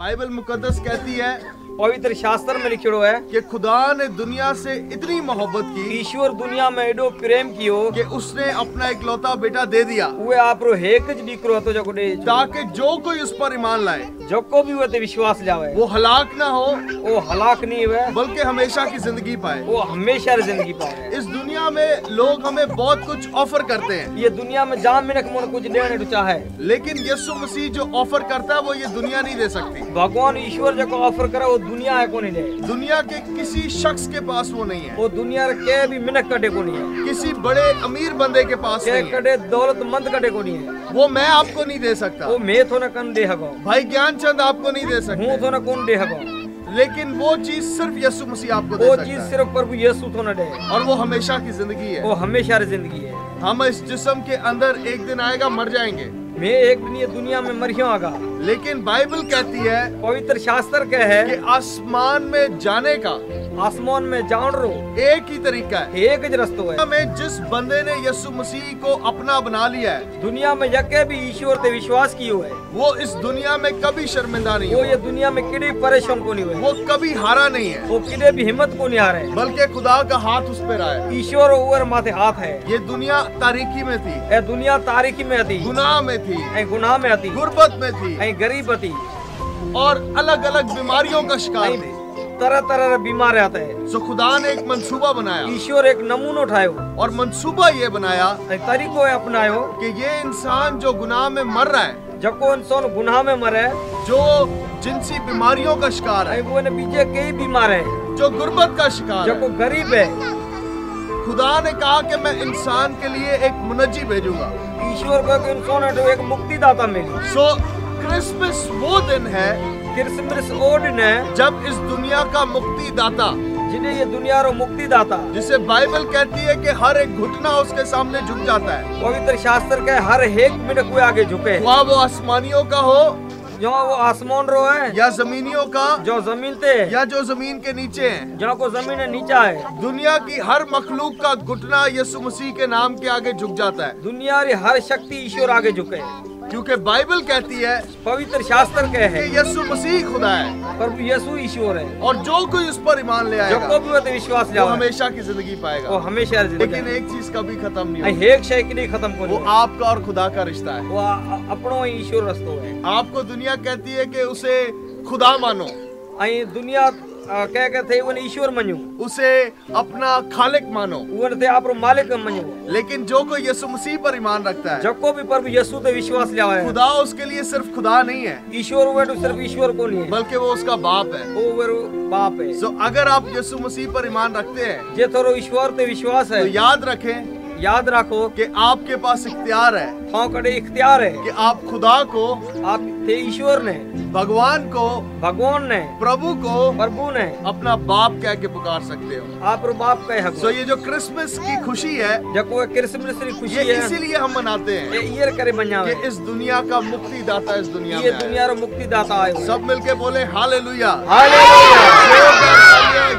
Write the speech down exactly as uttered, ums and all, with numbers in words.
Bible मुकद्दस कहती है, पवित्र शास्त्र में लिखियो है कि खुदा ने दुनिया से इतनी मोहब्बत की, ईश्वर दुनिया में एडो प्रेम कियो कि उसने अपना इकलौता बेटा दे दिया, वे आपरो हेकज दीकरो हतो जको दे, ताकि जो कोई उस पर ईमान लाए, जको भी वते विश्वास जावे, वो हलाक ना हो, वो हलाक नहीं हुए, बल्कि हमेशा की जिंदगी पाए, वो हमेशा जिंदगी पाए। इस दुनिया में लोग हमें बहुत कुछ ऑफर करते हैं, ये दुनिया में जाम मिनक मन कुछ देने तो चाहे, लेकिन यीशु मसीह जो ऑफर करता है वो ये दुनिया नहीं दे सकती। भगवान ईश्वर जो ऑफर करे वो दुनिया है को नहीं दे, दुनिया के किसी शख्स के पास वो नहीं है, वो दुनिया के भी मिनक कटे को नहीं है, किसी बड़े अमीर बंदे के पास के नहीं है, कटे दौलतमंद कटे को नहीं है, वो मैं आपको नहीं दे सकता, वो मैं तो न कन दे हगो, भाई ज्ञानचंद आपको नहीं दे सकते, हूँ तो न कौन दे हगो, लेकिन वो चीज सिर्फ यीशु मसीह आपको दे वो सकता चीज है, सिर्फ प्रभु यीशु तो न दे, और वो हमेशा की जिंदगी है, वो हमेशा जिंदगी है। हम इस जिस्म के अंदर एक दिन आएगा मर जाएंगे, मैं एक दिन ये दुनिया में मरियो आगा, लेकिन बाइबल कहती है, पवित्र शास्त्र कह है कि आसमान में जाने का आसमान में जान रो एक ही तरीका है, एक ज रस्तो है। में जिस बंदे ने यीशु मसीह को अपना बना लिया है, दुनिया में जके भी ईश्वर ते विश्वास कियो है, वो इस दुनिया में कभी शर्मिंदा नहीं वो हुआ, ये दुनिया में किडे परेशान को नहीं हुए, वो कभी हारा नहीं है, वो किडे भी हिम्मत को नहीं हारे, बल्कि खुदा का हाथ उस पर आया, ईश्वर ऊपर माथे हाथ है। ये दुनिया तारीकी में थी, ए दुनिया तारीकी में थी, गुनाह में थी, ए गुनाह में थी, गुर्बत में थी, ए गरीब थी, और अलग अलग बीमारियों का शिकार थी, तरह तरह बीमार रहते हैं। सो खुदा ने एक मंसूबा बनाया, ईश्वर एक नमूनो उठायो, और मंसूबा ये बनाया तरीको है अपनायो कि ये इंसान जो गुनाह में मर रहा है, जको इंसान गुनाह में मरे, जो जिनसी बीमारियों का शिकार है, वो ने बीजे कई बीमार है, जो गुर्बत का शिकार जको है, गरीब है, खुदा ने कहा कि मैं इंसान के लिए एक मुनज्जी भेजूंगा। ईश्वर को एक इंसान है तो एक मुक्तिदाता मिली। सो क्रिसमस वो दिन है, क्रिसमस वो दिन है जब इस दुनिया का मुक्तिदाता, जिन्हें ये दुनिया रो मुक्तिदाता, जिसे बाइबल कहती है कि हर एक घुटना उसके सामने झुक जाता है, पवित्र शास्त्र के हर एक मिनट को आगे झुके, वहाँ वो आसमानियों का हो, जो वो आसमान रो है, या जमीनियों का, जो जमीन ते, या जो जमीन के नीचे है, जो को जमीन है नीचा है, दुनिया की हर मखलूक का घुटना यीशु मसीह के नाम के आगे झुक जाता है, दुनिया री हर शक्ति ईश्वर आगे झुके, क्योंकि बाइबल कहती है, पवित्र शास्त्र कह है कि यीशु मसीह खुदा है, प्रभु यीशु ईश्वर है, और जो कोई उस पर ईमान ले आएगा, जो को भी वो विश्वास वो जावे, हमेशा की जिंदगी वो पाएगा। हमेशा जिंदगी, लेकिन एक चीज कभी खत्म नहीं होगी, एक शय की नहीं खत्म को, वो आपका और खुदा का रिश्ता है, वो अपनो ईश्वर रस्तो है। आपको दुनिया कहती है कि उसे खुदा मानो, आई दुनिया कह के थे वो ईश्वर मनु, उसे अपना खालिक मानो, वो थे आपरो मालिक मनु, लेकिन जो कोई यीशु मसीह पर ईमान रखता है, जको भी प्रभु यीशु ते विश्वास लावे है, खुदा उसके लिए सिर्फ खुदा नहीं है, ईश्वर वो तो सिर्फ ईश्वर को नहीं है, बल्कि वो उसका बाप है, वो वो बाप है। सो अगर आप यीशु मसीह पर ईमान रखते हैं, जे थोरो ईश्वर ते विश्वास है, तो याद रखें, याद रखो कि आपके पास इख्तियार है, हाँ कड़े इख्तियार है कि आप खुदा को, आप थे ईश्वर ने, भगवान को, भगवान ने, प्रभु को, प्रभु ने अपना बाप कह के पुकार सकते हो। आप रो बाप कहे हको। सो ये जो क्रिसमस की खुशी है, जको क्रिसमस की खुशी ये है, इसीलिए हम मनाते हैं, ये ईयर करे बन्यावे कि इस दुनिया का मुक्तिदाता इस दुनिया ये में दुनिया रो मुक्तिदाता आयो। सब मिलके बोले हालेलुया, हालेलुया।